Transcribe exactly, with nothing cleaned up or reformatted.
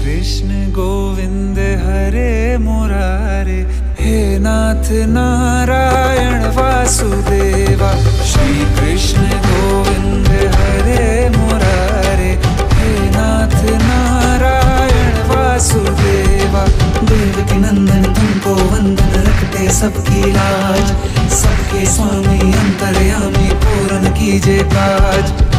कृष्ण गोविंद हरे मुरारे, हे नाथ नारायण वासुदेवा। श्री कृष्ण गोविंद हरे मुरारे, हे नाथ नारायण वासुदेवा। देवकी नंदन तुमको वंदन, रखते सबकी लाज, सबके स्वामी अंतर्यामी पूर्ण कीजिए काज।